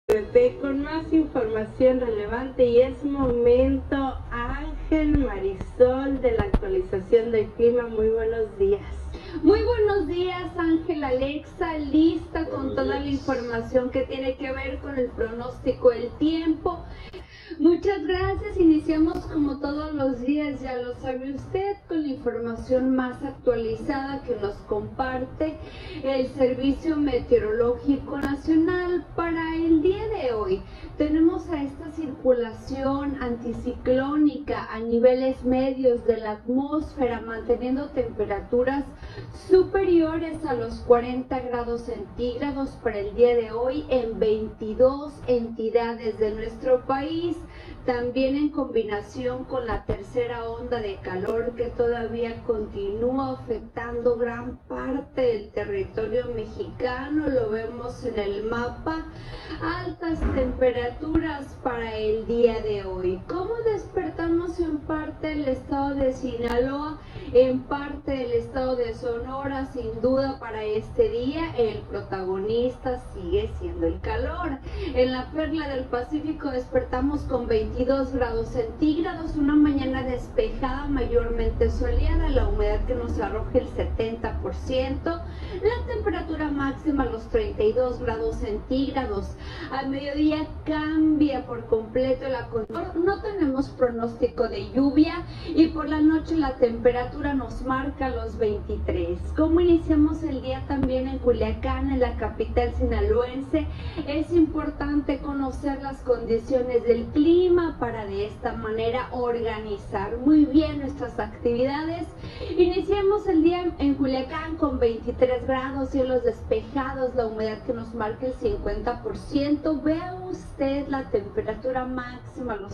Con más información relevante y es momento, Ángel Marisol, de la actualización del clima. Muy buenos días. Muy buenos días, Ángel, Alexa, lista con toda la información que tiene que ver con el pronóstico del tiempo. Muchas gracias. Iniciamos como todos los días, ya lo sabe usted, con la información más actualizada que nos comparte el Servicio Meteorológico Nacional para el día de hoy. Tenemos a esta circulación anticiclónica a niveles medios de la atmósfera, manteniendo temperaturas superiores a los 40 grados centígrados para el día de hoy en 22 entidades de nuestro país. También en combinación con la tercera onda de calor que todavía continúa afectando gran parte del territorio mexicano, lo vemos en el mapa, altas temperaturas para el día de hoy. ¿Cómo despertamos en parte el estado de Sinaloa, en parte del estado de Sonora? Sin duda para este día el protagonista sigue siendo el calor. En la perla del Pacífico despertamos con 22 grados centígrados, una mañana despejada, mayormente soleada, la humedad que nos arroja el 70%, la temperatura máxima a los 32 grados centígrados. Al mediodía cambia por completo la condición, no tenemos pronóstico de lluvia y por la noche la temperatura nos marca los 23. ¿Cómo iniciamos el día también en Culiacán, en la capital sinaloense? Es importante conocer las condiciones del clima para de esta manera organizar muy bien nuestras actividades. Iniciamos el día en Culiacán con 23 grados, cielos despejados, la humedad que nos marca el 50%. Vea usted la temperatura máxima a los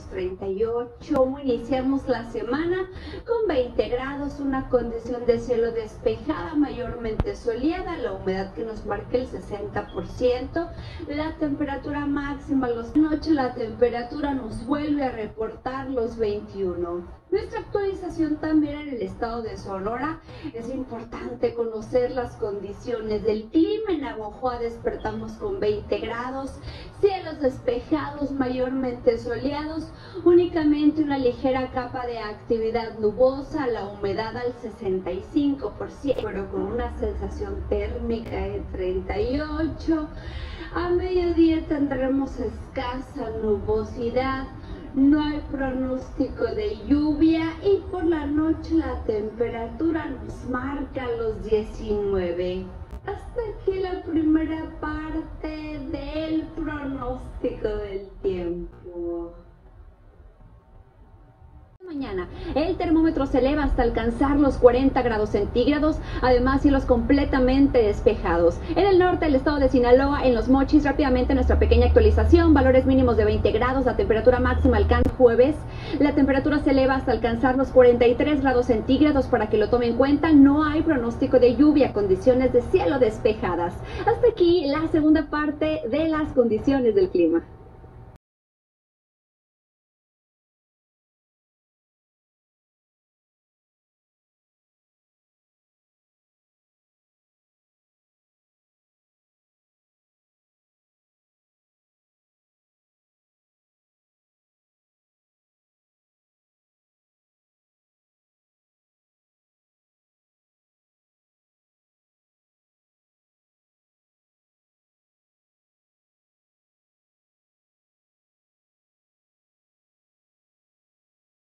38. Iniciamos la semana con 20 grados, una condición de cielo despejada, mayormente soleada, la humedad que nos marca el 60%. La temperatura máxima a la noche, la temperatura nos vuelve a reportar los 21. Nuestra actualización también en el estado de Sonora, es importante conocer las condiciones del clima. En Navojoa despertamos con 20 grados, cielos despejados, mayormente soleados, únicamente una ligera capa de actividad nubosa, la humedad al 65%, pero con una sensación térmica de 38. A mediodía tendremos escasa nubosidad. No hay pronóstico de lluvia y por la noche la temperatura nos marca los 19. Hasta aquí la primera parte del pronóstico del tiempo. Mañana el termómetro se eleva hasta alcanzar los 40 grados centígrados, además cielos completamente despejados. En el norte del estado de Sinaloa, en Los Mochis, rápidamente nuestra pequeña actualización, valores mínimos de 20 grados, la temperatura máxima alcanza jueves, la temperatura se eleva hasta alcanzar los 43 grados centígrados, para que lo tome en cuenta. No hay pronóstico de lluvia, condiciones de cielo despejadas. Hasta aquí la segunda parte de las condiciones del clima.